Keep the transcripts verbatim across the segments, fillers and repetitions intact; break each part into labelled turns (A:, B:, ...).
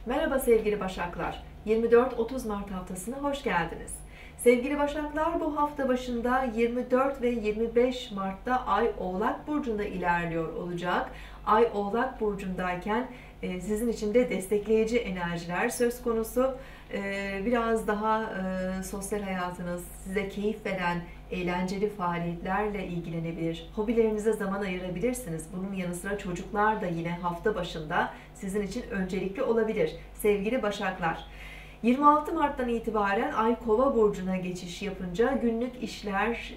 A: Merhaba sevgili Başaklar, yirmi dört otuz Mart haftasına hoş geldiniz. Sevgili Başaklar, bu hafta başında yirmi dört ve yirmi beş Mart'ta Ay Oğlak Burcu'nda ilerliyor olacak. Ay Oğlak Burcu'ndayken e, sizin için de destekleyici enerjiler söz konusu. E, biraz daha e, sosyal hayatınız, size keyif veren eğlenceli faaliyetlerle ilgilenebilir. Hobilerinize zaman ayırabilirsiniz. Bunun yanı sıra çocuklar da yine hafta başında sizin için öncelikli olabilir. Sevgili Başaklar, yirmi altı Mart'tan itibaren Ay Kova burcuna geçiş yapınca günlük işler,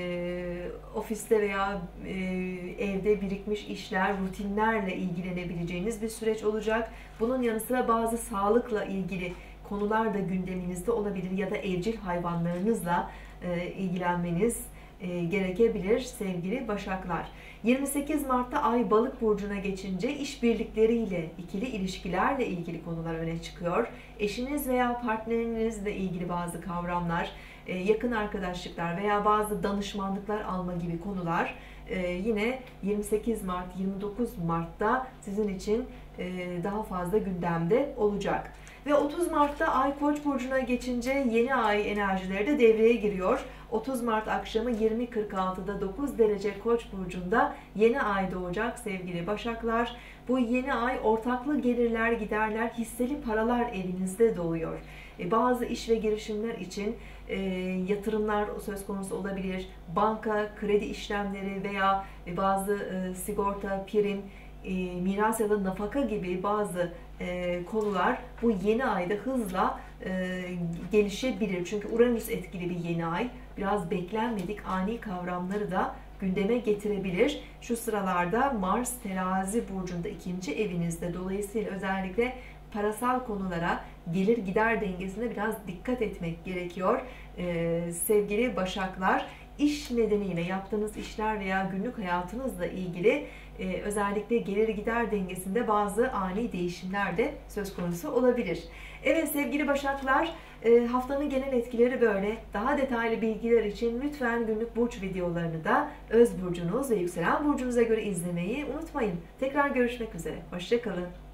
A: e, ofiste veya e, evde birikmiş işler, rutinlerle ilgilenebileceğiniz bir süreç olacak. Bunun yanı sıra bazı sağlıkla ilgili konular da gündeminizde olabilir ya da evcil hayvanlarınızla e, ilgilenmeniz e, gerekebilir sevgili Başaklar. yirmi sekiz Mart'ta Ay Balık burcuna geçince işbirlikleriyle, ikili ilişkilerle ilgili konular öne çıkıyor. Eşiniz veya partnerinizle ilgili bazı kavramlar, e, yakın arkadaşlıklar veya bazı danışmanlıklar alma gibi konular e, yine yirmi sekiz Mart yirmi dokuz Mart'ta sizin için e, daha fazla gündemde olacak. Ve otuz Mart'ta Ay Koç burcuna geçince yeni ay enerjileri de devreye giriyor. otuz Mart akşamı yirmi kırk altıda dokuz derece Koç burcunda yeni ay doğacak sevgili Başaklar. Bu yeni ay ortaklı gelirler, giderler, hisseli paralar evinizde doğuyor. E, bazı iş ve girişimler için e, yatırımlar söz konusu olabilir. Banka, kredi işlemleri veya e, bazı e, sigorta, prim, e, miras ya da nafaka gibi bazı e, konular bu yeni ayda hızla e, gelişebilir. Çünkü Uranüs etkili bir yeni ay. Biraz beklenmedik ani kavramları da gündeme getirebilir. Şu sıralarda Mars Terazi burcunda ikinci evinizde, dolayısıyla özellikle parasal konulara, gelir gider dengesine biraz dikkat etmek gerekiyor. Ee, sevgili Başaklar, iş nedeniyle yaptığınız işler veya günlük hayatınızla ilgili e, özellikle gelir gider dengesinde bazı ani değişimler de söz konusu olabilir. Evet sevgili Başaklar, e, haftanın genel etkileri böyle. Daha detaylı bilgiler için lütfen günlük burç videolarını da öz burcunuz ve yükselen burcunuza göre izlemeyi unutmayın. Tekrar görüşmek üzere. Hoşça kalın.